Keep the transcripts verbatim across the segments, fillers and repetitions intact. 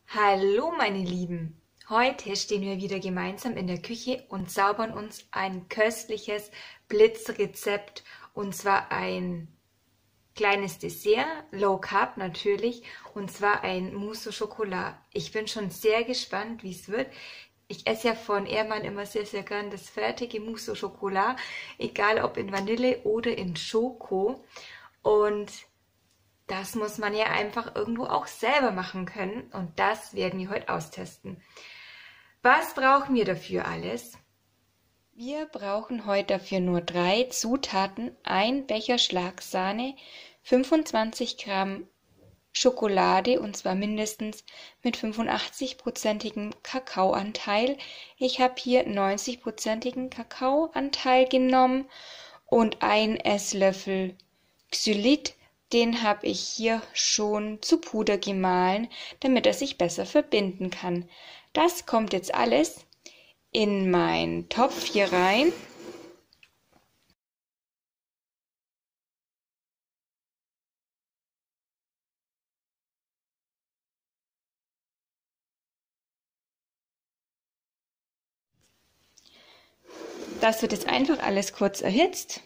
Hallo meine Lieben, heute stehen wir wieder gemeinsam in der Küche und zaubern uns ein köstliches Blitzrezept, und zwar ein kleines Dessert, Low Carb natürlich, und zwar ein Mousse au Chocolat. Ich bin schon sehr gespannt, wie es wird. Ich esse ja von Ehrmann immer sehr, sehr gern das fertige Mousse au Chocolat, egal ob in Vanille oder in Schoko, und das muss man ja einfach irgendwo auch selber machen können, und das werden wir heute austesten. Was brauchen wir dafür alles? Wir brauchen heute dafür nur drei Zutaten: ein Becher Schlagsahne, fünfundzwanzig Gramm Schokolade, und zwar mindestens mit fünfundachtzig-prozentigem Kakaoanteil. Ich habe hier neunzig-prozentigen Kakaoanteil genommen und ein Esslöffel Xylit. Den habe ich hier schon zu Puder gemahlen, damit er sich besser verbinden kann. Das kommt jetzt alles in meinen Topf hier rein. Das wird jetzt einfach alles kurz erhitzt.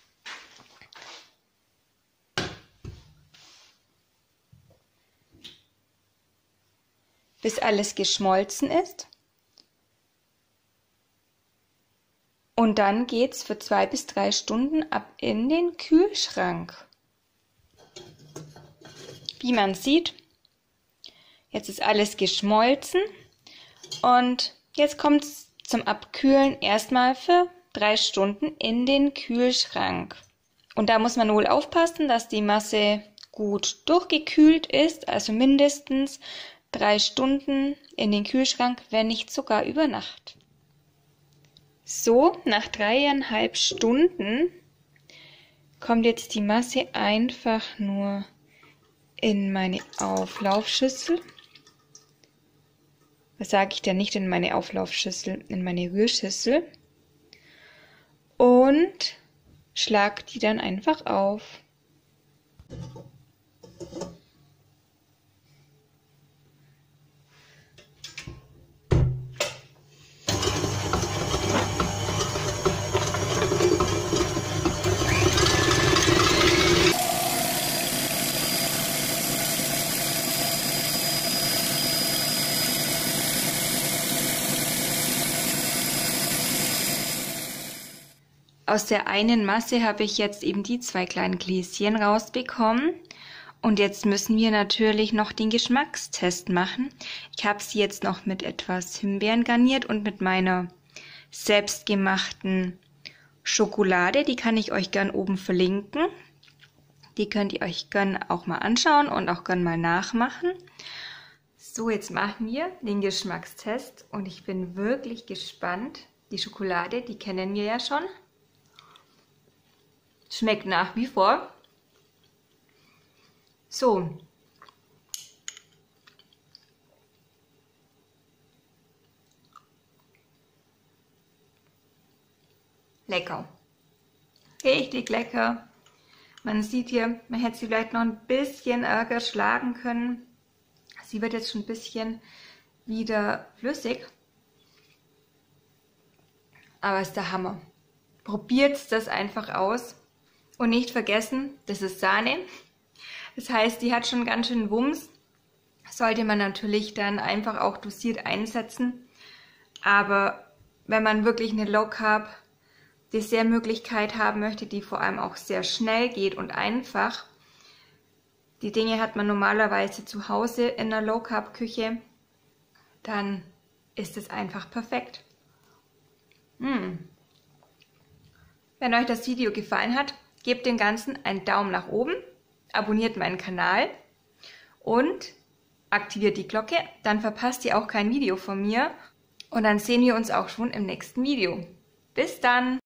Bis alles geschmolzen ist. Und dann geht es für zwei bis drei Stunden ab in den Kühlschrank. Wie man sieht, jetzt ist alles geschmolzen und jetzt kommt es zum Abkühlen erstmal für drei Stunden in den Kühlschrank. Und da muss man wohl aufpassen, dass die Masse gut durchgekühlt ist, also mindestens drei Stunden in den Kühlschrank, wenn nicht sogar über Nacht. So, nach dreieinhalb Stunden kommt jetzt die Masse einfach nur in meine Auflaufschüssel. Was sage ich denn, nicht in meine Auflaufschüssel, in meine Rührschüssel. Und schlag die dann einfach auf. Aus der einen Masse habe ich jetzt eben die zwei kleinen Gläschen rausbekommen. Und jetzt müssen wir natürlich noch den Geschmackstest machen. Ich habe sie jetzt noch mit etwas Himbeeren garniert und mit meiner selbstgemachten Schokolade. Die kann ich euch gern oben verlinken. Die könnt ihr euch gern auch mal anschauen und auch gern mal nachmachen. So, jetzt machen wir den Geschmackstest und ich bin wirklich gespannt. Die Schokolade, die kennen wir ja schon. Schmeckt nach wie vor. So. Lecker. Richtig lecker. Man sieht hier, man hätte sie vielleicht noch ein bisschen ärger schlagen können. Sie wird jetzt schon ein bisschen wieder flüssig. Aber ist der Hammer. Probiert das einfach aus. Und nicht vergessen, das ist Sahne. Das heißt, die hat schon ganz schön Wumms. Sollte man natürlich dann einfach auch dosiert einsetzen. Aber wenn man wirklich eine Low Carb Dessertmöglichkeit haben möchte, die vor allem auch sehr schnell geht und einfach, die Dinge hat man normalerweise zu Hause in der Low Carb Küche, dann ist es einfach perfekt. Mmh. Wenn euch das Video gefallen hat, gebt dem Ganzen einen Daumen nach oben, abonniert meinen Kanal und aktiviert die Glocke, dann verpasst ihr auch kein Video von mir und dann sehen wir uns auch schon im nächsten Video. Bis dann!